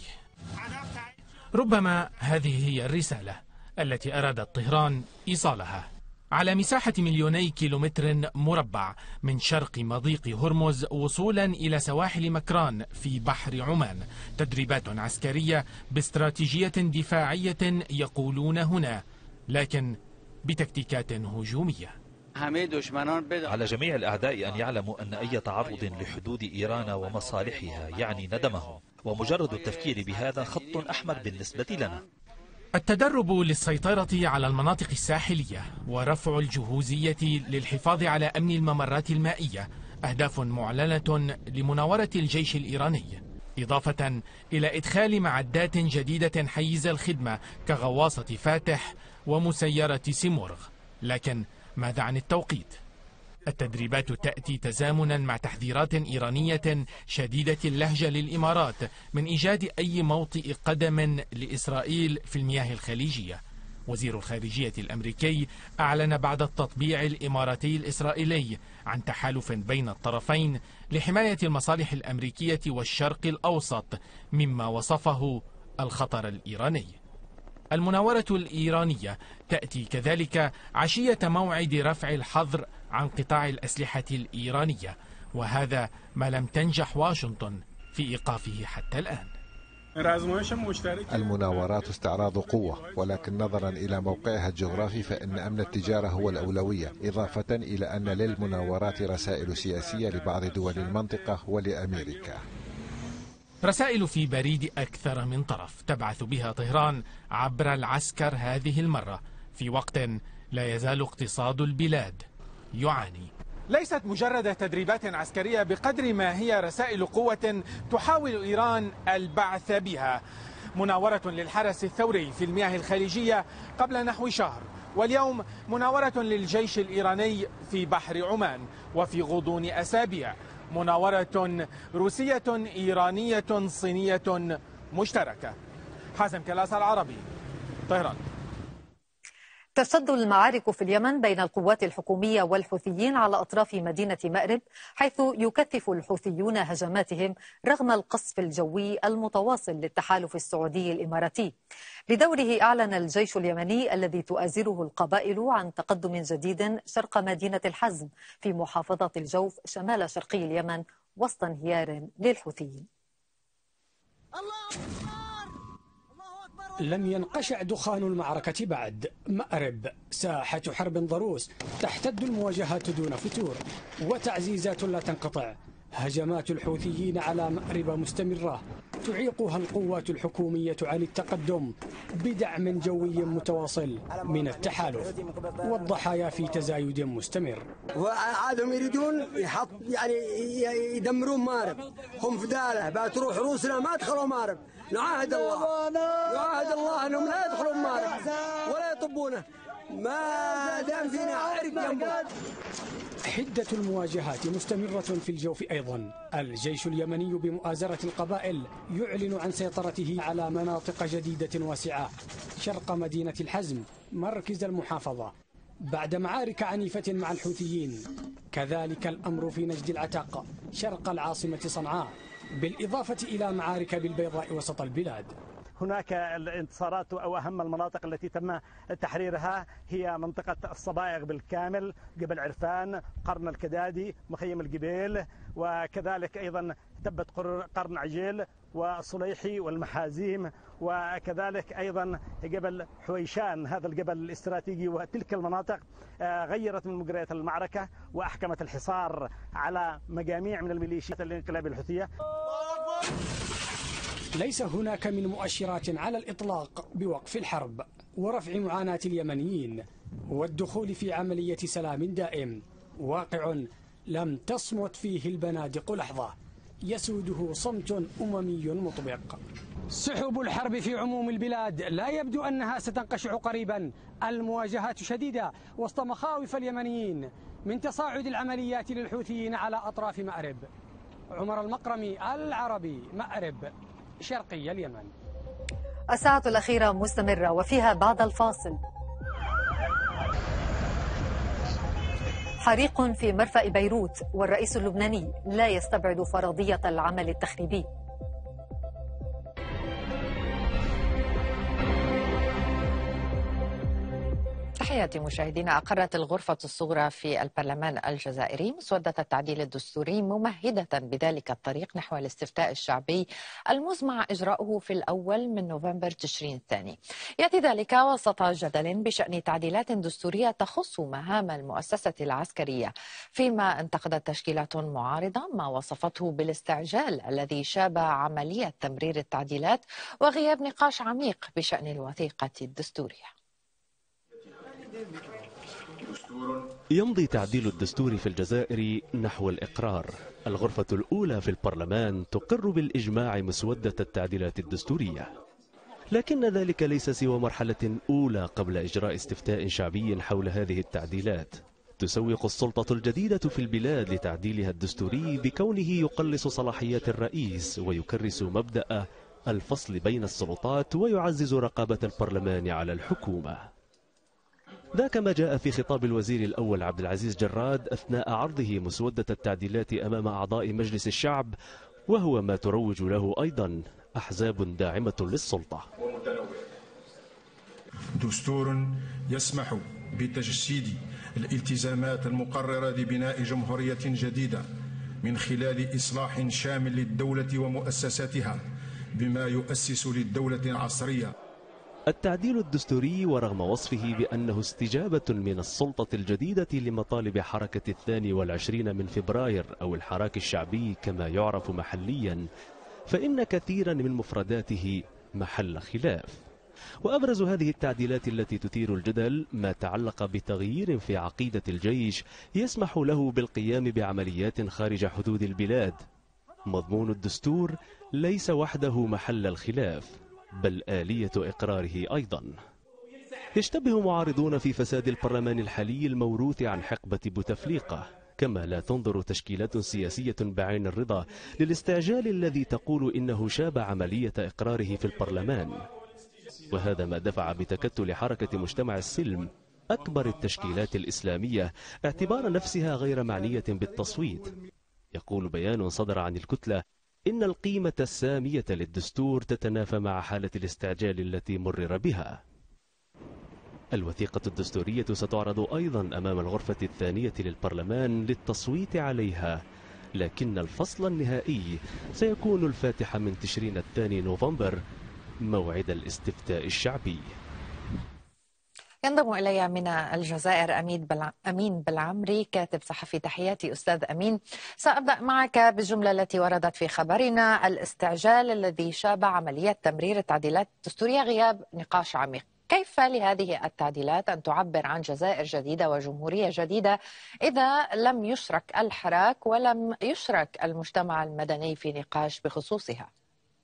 ربما هذه هي الرسالة التي أرادت طهران إيصالها. على مساحة 2,000,000 كيلومتر مربع من شرق مضيق هرمز وصولا إلى سواحل مكران في بحر عمان، تدريبات عسكرية باستراتيجية دفاعية يقولون هنا، لكن بتكتيكات هجومية. على جميع الأعداء أن يعلموا أن أي تعرض لحدود إيران ومصالحها يعني ندمهم، ومجرد التفكير بهذا خط أحمر بالنسبة لنا. التدرب للسيطرة على المناطق الساحلية ورفع الجهوزية للحفاظ على أمن الممرات المائية أهداف معلنة لمناورة الجيش الإيراني، إضافة إلى إدخال معدات جديدة حيز الخدمة كغواصة فاتح ومسيرة سيمورغ. لكن ماذا عن التوقيت؟ التدريبات تأتي تزامنا مع تحذيرات إيرانية شديدة اللهجة للإمارات من إيجاد أي موطئ قدم لإسرائيل في المياه الخليجية. وزير الخارجية الأمريكي أعلن بعد التطبيع الإماراتي الإسرائيلي عن تحالف بين الطرفين لحماية المصالح الأمريكية والشرق الأوسط مما وصفه الخطر الإيراني. المناورة الإيرانية تأتي كذلك عشية موعد رفع الحظر عن قطاع الأسلحة الإيرانية، وهذا ما لم تنجح واشنطن في إيقافه حتى الآن. المناورات استعراض قوة، ولكن نظرا إلى موقعها الجغرافي فإن أمن التجارة هو الأولوية، إضافة إلى أن للمناورات رسائل سياسية لبعض دول المنطقة ولأمريكا. رسائل في بريد أكثر من طرف تبعث بها طهران عبر العسكر هذه المرة في وقت لا يزال اقتصاد البلاد يعاني. ليست مجرد تدريبات عسكرية بقدر ما هي رسائل قوة تحاول إيران البعث بها. مناورة للحرس الثوري في المياه الخليجية قبل نحو شهر، واليوم مناورة للجيش الإيراني في بحر عمان، وفي غضون أسابيع مناورة روسية إيرانية صينية مشتركة. حازم كلاس، العربي، طهران. تشتد المعارك في اليمن بين القوات الحكومية والحوثيين على أطراف مدينة مأرب، حيث يكثف الحوثيون هجماتهم رغم القصف الجوي المتواصل للتحالف السعودي الإماراتي. بدوره أعلن الجيش اليمني الذي تؤازره القبائل عن تقدم جديد شرق مدينة الحزم في محافظة الجوف شمال شرقي اليمن وسط انهيار للحوثيين. لم ينقشع دخان المعركة بعد. مأرب ساحة حرب ضروس، تحتد المواجهات دون فتور وتعزيزات لا تنقطع. هجمات الحوثيين على مأرب مستمرة تعيقها القوات الحكومية عن التقدم بدعم جوي متواصل من التحالف، والضحايا في تزايد مستمر. وعادهم يريدون يدمرون مأرب، هم فداله بتروح روسنا ما دخلوا مأرب. نعاهد الله انهم لا يدخلون مأرب ولا يطبونه ما دام فينا عرق جنبه. حدة المواجهات مستمرة في الجوف أيضا. الجيش اليمني بمؤازرة القبائل يعلن عن سيطرته على مناطق جديدة واسعة شرق مدينة الحزم مركز المحافظة بعد معارك عنيفة مع الحوثيين. كذلك الأمر في نجد العتاق شرق العاصمة صنعاء، بالإضافة إلى معارك بالبيضاء وسط البلاد. هناك الانتصارات أو أهم المناطق التي تم تحريرها هي منطقة الصبائغ بالكامل، جبل عرفان، قرن الكدادي، مخيم الجبيل، وكذلك أيضا تبت قرن عجيل وصليحي والمحازيم، وكذلك أيضا جبل حويشان، هذا الجبل الاستراتيجي. وتلك المناطق غيرت من مجريات المعركة وأحكمت الحصار على مجاميع من الميليشيات الانقلابية الحوثية. ليس هناك من مؤشرات على الإطلاق بوقف الحرب ورفع معاناة اليمنيين والدخول في عملية سلام دائم، واقع لم تصمت فيه البنادق لحظة، يسوده صمت أممي مطبق. سحب الحرب في عموم البلاد لا يبدو أنها ستنقشع قريبا. المواجهات شديدة وسط مخاوف اليمنيين من تصاعد العمليات للحوثيين على أطراف مأرب. عمر المقرمي، العربي، مأرب، شرقي اليمن. الساعة الأخيرة مستمرة وفيها بعد الفاصل حريق في مرفأ بيروت والرئيس اللبناني لا يستبعد فرضية العمل التخريبي. تحياتي مشاهدينا. أقرت الغرفة الصغرى في البرلمان الجزائري مسودة التعديل الدستوري ممهدة بذلك الطريق نحو الاستفتاء الشعبي المزمع إجراؤه في الأول من نوفمبر تشرين الثاني. يأتي ذلك وسط جدل بشأن تعديلات دستورية تخص مهام المؤسسة العسكرية، فيما انتقدت تشكيلات معارضة ما وصفته بالاستعجال الذي شابه عملية تمرير التعديلات وغياب نقاش عميق بشأن الوثيقة الدستورية. يمضي تعديل الدستور في الجزائر نحو الإقرار. الغرفة الأولى في البرلمان تقر بالإجماع مسودة التعديلات الدستورية، لكن ذلك ليس سوى مرحلة أولى قبل إجراء استفتاء شعبي حول هذه التعديلات. تسوق السلطة الجديدة في البلاد لتعديلها الدستوري بكونه يقلص صلاحيات الرئيس ويكرس مبدأ الفصل بين السلطات ويعزز رقابة البرلمان على الحكومة. ذاك ما جاء في خطاب الوزير الأول عبد العزيز جراد أثناء عرضه مسودة التعديلات أمام أعضاء مجلس الشعب، وهو ما تروج له أيضا أحزاب داعمة للسلطة. دستور يسمح بتجسيد الالتزامات المقررة لبناء جمهورية جديدة من خلال إصلاح شامل للدولة ومؤسساتها بما يؤسس للدولة العصرية. التعديل الدستوري ورغم وصفه بأنه استجابة من السلطة الجديدة لمطالب حركة 22 من فبراير أو الحراك الشعبي كما يعرف محليا، فإن كثيرا من مفرداته محل خلاف. وأبرز هذه التعديلات التي تثير الجدل ما تعلق بتغيير في عقيدة الجيش يسمح له بالقيام بعمليات خارج حدود البلاد. مضمون الدستور ليس وحده محل الخلاف، بل آلية إقراره أيضا. يشتبه معارضون في فساد البرلمان الحالي الموروث عن حقبة بوتفليقة، كما لا تنظر تشكيلات سياسية بعين الرضا للاستعجال الذي تقول إنه شاب عملية إقراره في البرلمان. وهذا ما دفع بتكتل حركة مجتمع السلم أكبر التشكيلات الإسلامية اعتبار نفسها غير معنية بالتصويت. يقول بيان صدر عن الكتلة إن القيمة السامية للدستور تتنافى مع حالة الاستعجال التي مرر بها. الوثيقة الدستورية ستعرض أيضا أمام الغرفة الثانية للبرلمان للتصويت عليها، لكن الفصل النهائي سيكون الفاتح من تشرين الثاني نوفمبر، موعد الاستفتاء الشعبي. ينضم إلي من الجزائر أمين بالعمري كاتب صحفي. تحياتي أستاذ أمين. سأبدأ معك بالجملة التي وردت في خبرنا: الاستعجال الذي شاب عملية تمرير التعديلات الدستورية، غياب نقاش عميق. كيف لهذه التعديلات أن تعبر عن جزائر جديدة وجمهورية جديدة إذا لم يشرك الحراك ولم يشرك المجتمع المدني في نقاش بخصوصها؟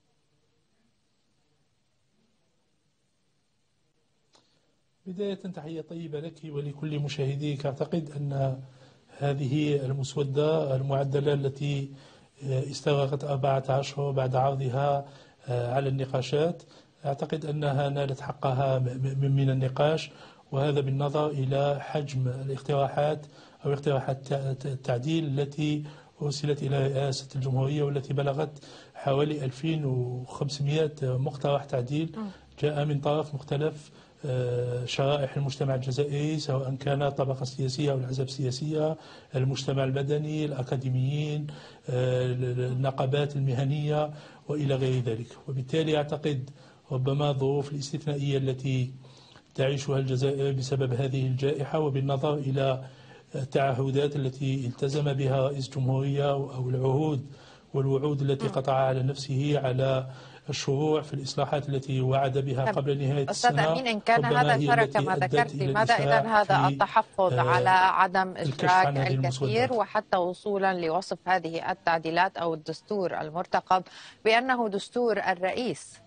بداية تحية طيبة لك ولكل مشاهديك. أعتقد أن هذه المسودة المعدلة التي استغرقت 4 أشهر بعد عرضها على النقاشات، أعتقد أنها نالت حقها من النقاش، وهذا بالنظر إلى حجم الاقتراحات أو اقتراحات التعديل التي أرسلت إلى رئاسة الجمهورية، والتي بلغت حوالي 2500 مقترح تعديل جاء من طرف مختلف شرائح المجتمع الجزائري، سواء كان الطبقة السياسية أو الأحزاب السياسية، المجتمع المدني، الأكاديميين، النقابات المهنية وإلى غير ذلك. وبالتالي أعتقد ربما الظروف الاستثنائية التي تعيشها الجزائر بسبب هذه الجائحة، وبالنظر إلى التعهدات التي التزم بها رئيس الجمهورية أو العهود والوعود التي قطعها على نفسه على الشروع في الإصلاحات التي وعد بها قبل نهاية السنة. أستاذ أمين، إن كان هذا الفرق كما ذكرت، لماذا إذن هذا التحفظ على عدم إشراك الكثير وحتى وصولا لوصف هذه التعديلات أو الدستور المرتقب بأنه دستور الرئيس؟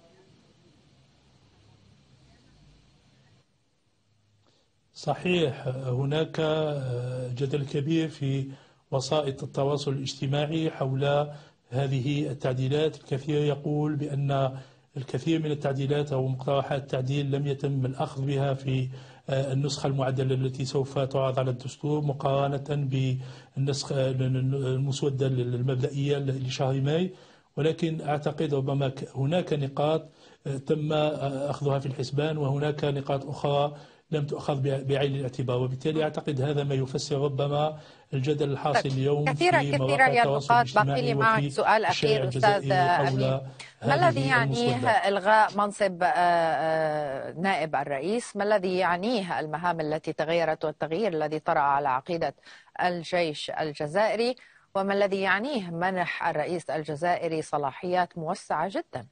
صحيح، هناك جدل كبير في وسائط التواصل الاجتماعي حول هذه التعديلات. الكثير يقول بأن الكثير من التعديلات أو مقترحات التعديل لم يتم الأخذ بها في النسخة المعدلة التي سوف تعرض على الدستور مقارنة بالنسخة المسودة المبدئية لشهر ماي، ولكن أعتقد ربما هناك نقاط تم أخذها في الحسبان وهناك نقاط أخرى لم تؤخذ بعين الاعتبار، وبالتالي أعتقد هذا ما يفسر ربما الجدل الحاصل اليوم في مواقع التواصل الاجتماعي وفي سؤال أخير أستاذ أمين. ما الذي يعنيه إلغاء منصب نائب الرئيس؟ ما الذي يعنيه المهام التي تغيرت والتغيير الذي طرأ على عقيدة الجيش الجزائري؟ وما الذي يعنيه منح الرئيس الجزائري صلاحيات موسعة جدا؟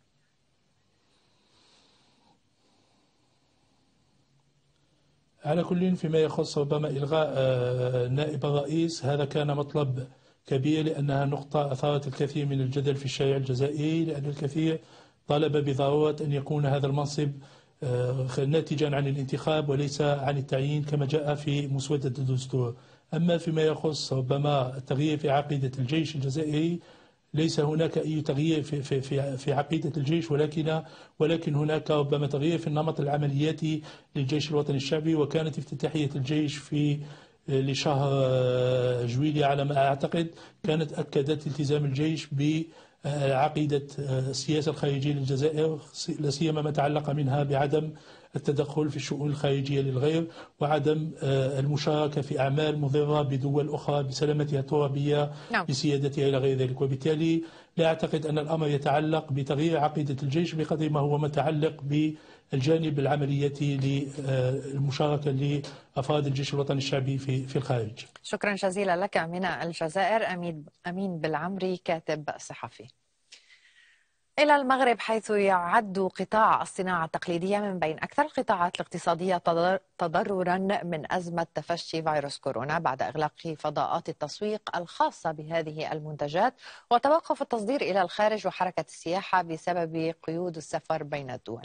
على كل فيما يخص ربما إلغاء نائب الرئيس، هذا كان مطلب كبير لأنها نقطة أثارت الكثير من الجدل في الشارع الجزائري، لأن الكثير طالب بضرورة أن يكون هذا المنصب ناتجا عن الانتخاب وليس عن التعيين كما جاء في مسودة الدستور. أما فيما يخص ربما التغيير في عقيدة الجيش الجزائري، ليس هناك أي تغيير في عقيدة الجيش، ولكن هناك ربما تغيير في النمط العملياتي للجيش الوطني الشعبي. وكانت افتتاحية الجيش في لشهر جويلية على ما أعتقد كانت أكدت التزام الجيش بعقيدة السياسة الخارجية للجزائر، لا سيما ما تعلق منها بعدم التدخل في الشؤون الخارجية للغير وعدم المشاركة في أعمال مضرة بدول أخرى بسلامتها الترابية بسيادتها إلى غير ذلك. وبالتالي لا أعتقد أن الأمر يتعلق بتغيير عقيدة الجيش بقدر ما هو متعلق بالجانب العملياتي للمشاركة لأفراد الجيش الوطني الشعبي في الخارج. شكرا جزيلا لك من الجزائر أمين بالعمري، كاتب صحفي. إلى المغرب، حيث يعد قطاع الصناعة التقليدية من بين أكثر القطاعات الاقتصادية تضررا من أزمة تفشي فيروس كورونا بعد إغلاق فضاءات التسويق الخاصة بهذه المنتجات وتوقف التصدير إلى الخارج وحركة السياحة بسبب قيود السفر بين الدول.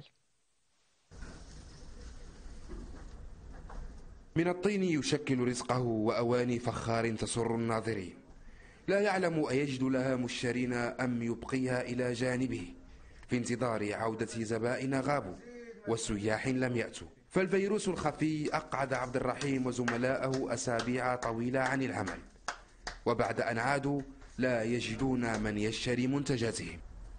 من الطين يشكل رزقه وأواني فخار تسر الناظرين، لا يعلم أيجد لها مشترين أم يبقيها إلى جانبه في انتظار عودة زبائن غابوا والسياح لم يأتوا. فالفيروس الخفي أقعد عبد الرحيم وزملائه أسابيع طويلة عن العمل، وبعد أن عادوا لا يجدون من يشتري منتجاتهم.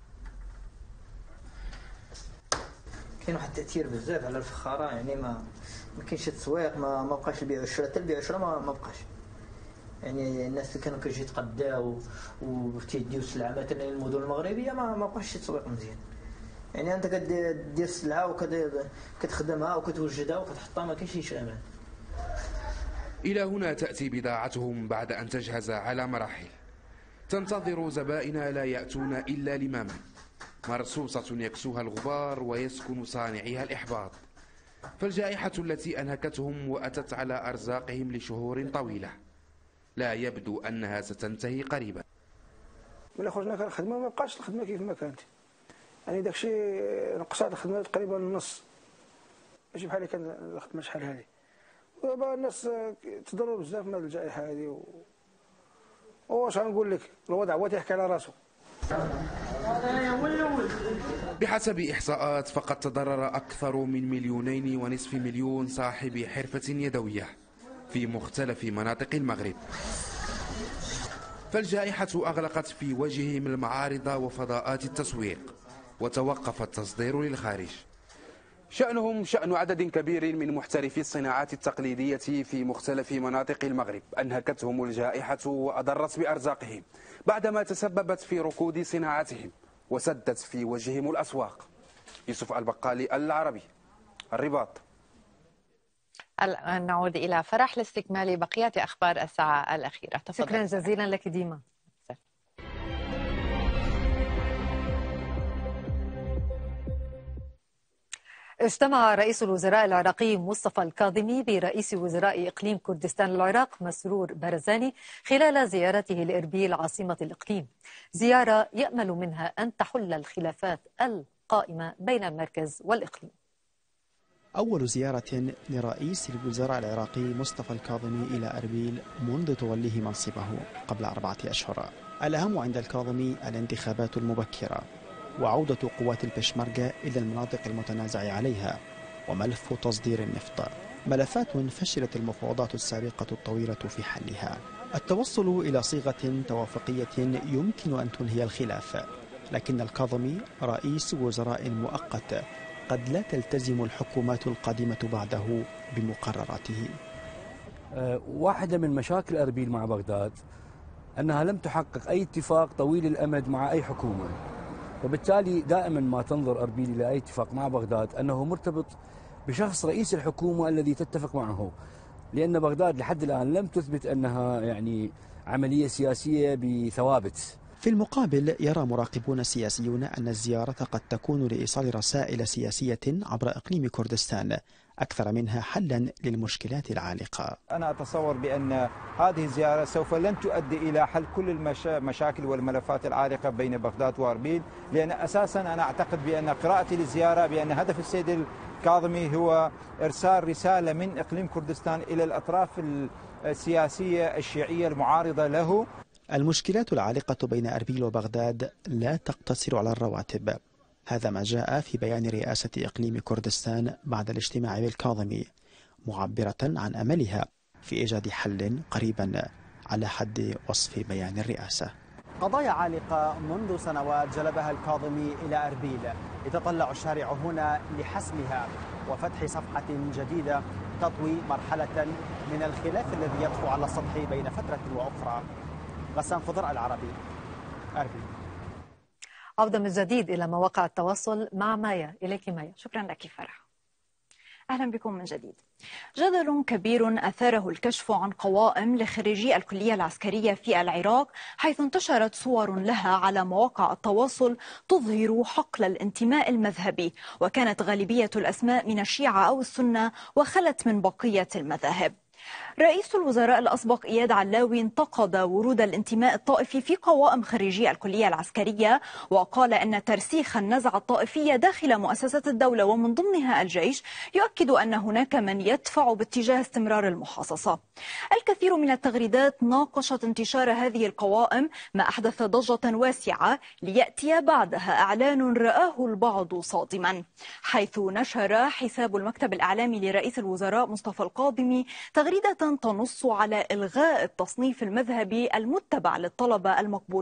كاين واحد التأثير بزاف على الفخارة، يعني ما كاينش التسويق، ما بقاش البيع والشراء، حتى البيع والشراء ما بقاش. يعني الناس اللي كانوا كيجي يتقداو وتيديو السلعه مثلا المدن المغربيه ما بقاش التسويق مزيان. يعني انت كدير السلعه وكتخدمها وكتوجدها وكتحطها، ما كاينش شي امان. الى هنا تاتي بضاعتهم بعد ان تجهز على مراحل، تنتظر زبائن لا ياتون الا لماما، مرصوصه يكسوها الغبار ويسكن صانعيها الاحباط. فالجائحه التي انهكتهم واتت على ارزاقهم لشهور طويله لا يبدو أنها ستنتهي قريبا. ملي خرجنا كنخدموا ما بقاش الخدمه كيف ما كانت، يعني داكشي نقصات الخدمه تقريبا النص، ماشي بحال اللي كان الخدمه شحال هذه. ودابا الناس تضروا بزاف من الجائحه هذه واش غنقول لك، الوضع هو تيحكي على راسو. بحسب إحصاءات فقد تضرر أكثر من 2.5 مليون صاحب حرفة يدوية في مختلف مناطق المغرب. فالجائحة أغلقت في وجههم المعارض وفضاءات التسويق وتوقف التصدير للخارج. شأنهم شأن عدد كبير من محترفي الصناعات التقليدية في مختلف مناطق المغرب. أنهكتهم الجائحة وأضرت بأرزاقهم بعدما تسببت في ركود صناعتهم وسدت في وجههم الأسواق. يوسف البقالي، العربي، الرباط. الآن نعود إلى فرح لاستكمال بقية أخبار الساعة الأخيرة. تفضل. شكرا جزيلا لك ديما. اجتمع رئيس الوزراء العراقي مصطفى الكاظمي برئيس وزراء إقليم كردستان العراق مسرور بارزاني خلال زيارته لإربيل عاصمة الإقليم، زيارة يأمل منها أن تحل الخلافات القائمة بين المركز والإقليم. أول زيارة لرئيس الوزراء العراقي مصطفى الكاظمي إلى أربيل منذ توليه منصبه قبل 4 أشهر. الأهم عند الكاظمي الانتخابات المبكرة، وعودة قوات البشمركة إلى المناطق المتنازع عليها وملف تصدير النفط، ملفات فشلت المفاوضات السابقة الطويلة في حلها. التوصل إلى صيغة توافقية يمكن أن تنهي الخلاف، لكن الكاظمي رئيس وزراء مؤقت قد لا تلتزم الحكومات القادمة بعده بمقرراته. واحدة من مشاكل أربيل مع بغداد أنها لم تحقق أي اتفاق طويل الأمد مع أي حكومة، وبالتالي دائما ما تنظر أربيل إلى أي اتفاق مع بغداد أنه مرتبط بشخص رئيس الحكومة الذي تتفق معه، لأن بغداد لحد الآن لم تثبت أنها يعني عملية سياسية بثوابت. في المقابل يرى مراقبون سياسيون أن الزيارة قد تكون لإيصال رسائل سياسية عبر إقليم كردستان أكثر منها حلا للمشكلات العالقة. أنا أتصور بأن هذه الزيارة سوف لن تؤدي إلى حل كل المشاكل والملفات العالقة بين بغداد وأربيل، لأن أساسا أنا أعتقد بأن قراءتي للزيارة بأن هدف السيد الكاظمي هو إرسال رسالة من إقليم كردستان إلى الأطراف السياسية الشيعية المعارضة له. المشكلات العالقة بين أربيل وبغداد لا تقتصر على الرواتب، هذا ما جاء في بيان رئاسة إقليم كردستان بعد الاجتماع بالكاظمي، معبرة عن أملها في إيجاد حل قريبا على حد وصف بيان الرئاسة. قضايا عالقة منذ سنوات جلبها الكاظمي إلى أربيل، يتطلع الشارع هنا لحسمها وفتح صفحة جديدة تطوي مرحلة من الخلاف الذي يطفو على السطح بين فترة وأخرى. غسان خضر، العربي، أربيل. عودة من جديد إلى مواقع التواصل مع مايا. إليك مايا. شكرا لك فرح. أهلا بكم من جديد. جدل كبير أثاره الكشف عن قوائم لخريجي الكلية العسكرية في العراق، حيث انتشرت صور لها على مواقع التواصل تظهر حقل الانتماء المذهبي، وكانت غالبية الأسماء من الشيعة أو السنة وخلت من بقية المذاهب. رئيس الوزراء الأسبق إياد علاوي انتقد ورود الانتماء الطائفي في قوائم خريجي الكلية العسكرية، وقال أن ترسيخ النزعة الطائفية داخل مؤسسات الدولة ومن ضمنها الجيش يؤكد أن هناك من يدفع باتجاه استمرار المحاصصة. الكثير من التغريدات ناقشت انتشار هذه القوائم، ما أحدث ضجة واسعة ليأتي بعدها إعلان رآه البعض صادما، حيث نشر حساب المكتب الإعلامي لرئيس الوزراء مصطفى الكاظمي تغريدة تنص على إلغاء التصنيف المذهبي المتبع للطلبة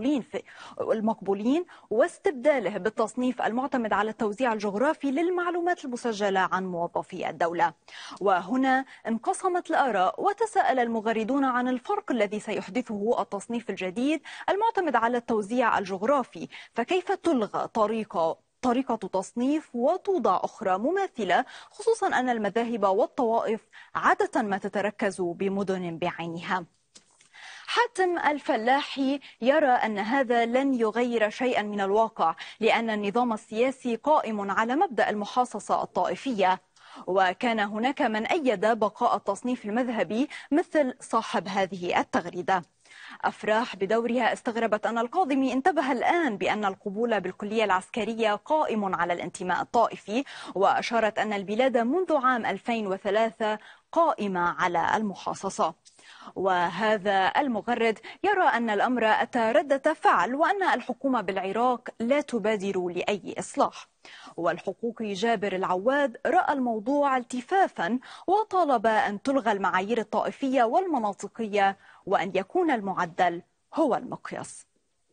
المقبولين واستبداله بالتصنيف المعتمد على التوزيع الجغرافي للمعلومات المسجلة عن موظفي الدولة. وهنا انقسمت الآراء وتساءل المغردون عن الفرق الذي سيحدثه التصنيف الجديد المعتمد على التوزيع الجغرافي، فكيف تلغى طريقة تصنيف وتوضع أخرى مماثلة، خصوصا أن المذاهب والطوائف عادة ما تتركز بمدن بعينها. حاتم الفلاحي يرى أن هذا لن يغير شيئا من الواقع، لأن النظام السياسي قائم على مبدأ المحاصصة الطائفية، وكان هناك من أيد بقاء التصنيف المذهبي مثل صاحب هذه التغريدة. أفراح بدورها استغربت أن الكاظمي انتبه الآن بأن القبول بالكلية العسكرية قائم على الانتماء الطائفي، وأشارت أن البلاد منذ عام 2003 قائمة على المحاصصة. وهذا المغرد يرى أن الأمر أتى ردة فعل، وأن الحكومة بالعراق لا تبادر لأي إصلاح. والحقوقي جابر العواد رأى الموضوع التفافا، وطالب أن تلغى المعايير الطائفية والمناطقية وأن يكون المعدل هو المقياس.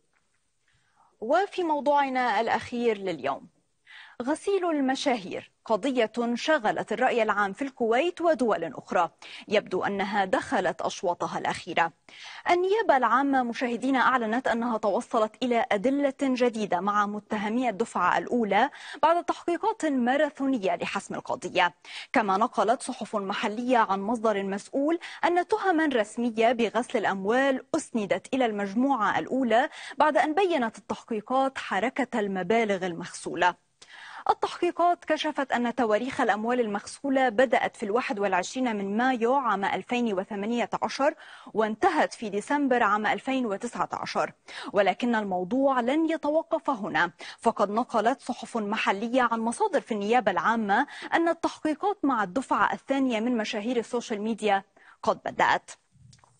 وفي موضوعنا الأخير لليوم، غسيل المشاهير، قضية شغلت الرأي العام في الكويت ودول أخرى، يبدو أنها دخلت أشواطها الأخيرة. النيابة العامة مشاهدينا أعلنت أنها توصلت إلى أدلة جديدة مع متهمي الدفعة الأولى بعد تحقيقات ماراثونية لحسم القضية. كما نقلت صحف محلية عن مصدر مسؤول أن تهما رسمية بغسل الأموال أسندت إلى المجموعة الأولى بعد أن بيّنت التحقيقات حركة المبالغ المغسولة. التحقيقات كشفت أن تواريخ الأموال المغسولة بدأت في 21 من مايو عام 2018 وانتهت في ديسمبر عام 2019، ولكن الموضوع لن يتوقف هنا، فقد نقلت صحف محلية عن مصادر في النيابة العامة أن التحقيقات مع الدفعة الثانية من مشاهير السوشيال ميديا قد بدأت.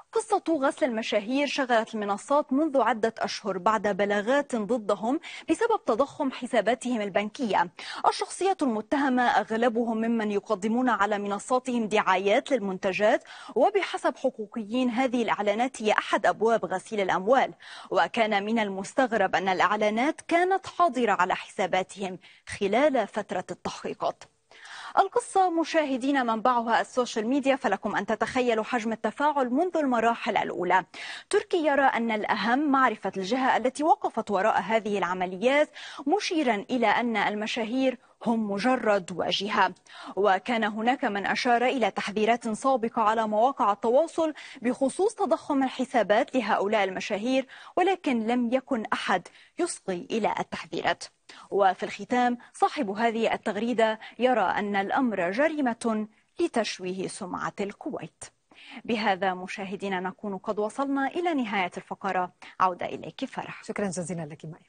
قصة غسل المشاهير شغلت المنصات منذ عدة أشهر بعد بلاغات ضدهم بسبب تضخم حساباتهم البنكية. الشخصيات المتهمة أغلبهم ممن يقدمون على منصاتهم دعايات للمنتجات، وبحسب حقوقيين هذه الإعلانات هي أحد أبواب غسيل الأموال، وكان من المستغرب أن الإعلانات كانت حاضرة على حساباتهم خلال فترة التحقيقات. القصة مشاهدين منبعها السوشيال ميديا، فلكم أن تتخيلوا حجم التفاعل منذ المراحل الأولى. تركي يرى أن الأهم معرفة الجهة التي وقفت وراء هذه العمليات، مشيرا إلى أن المشاهير هم مجرد واجهة. وكان هناك من أشار إلى تحذيرات سابقة على مواقع التواصل بخصوص تضخم الحسابات لهؤلاء المشاهير، ولكن لم يكن أحد يصغي إلى التحذيرات. وفي الختام، صاحب هذه التغريدة يرى أن الأمر جريمة لتشويه سمعة الكويت. بهذا مشاهدينا نكون قد وصلنا إلى نهاية الفقرة. عودة إليك فرح. شكرا جزيلا لك مايا.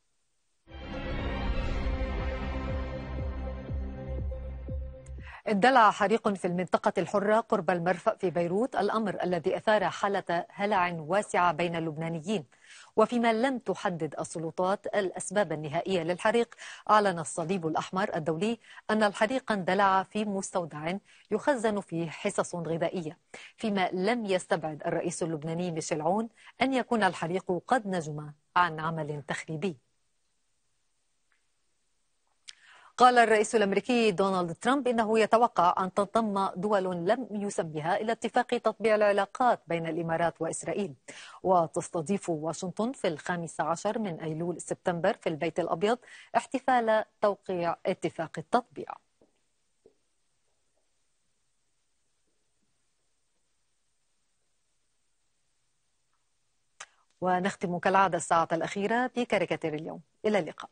اندلع حريق في المنطقة الحرة قرب المرفأ في بيروت، الأمر الذي أثار حالة هلع واسعة بين اللبنانيين. وفيما لم تحدد السلطات الأسباب النهائية للحريق، أعلن الصليب الأحمر الدولي أن الحريق اندلع في مستودع يخزن فيه حصص غذائية، فيما لم يستبعد الرئيس اللبناني ميشيل عون أن يكون الحريق قد نجم عن عمل تخريبي. قال الرئيس الأمريكي دونالد ترامب إنه يتوقع أن تنضم دول لم يسميها إلى اتفاق تطبيع العلاقات بين الإمارات وإسرائيل. وتستضيف واشنطن في 15 من أيلول سبتمبر في البيت الأبيض احتفال توقيع اتفاق التطبيع. ونختم كالعادة الساعة الأخيرة بكاريكاتير اليوم. إلى اللقاء.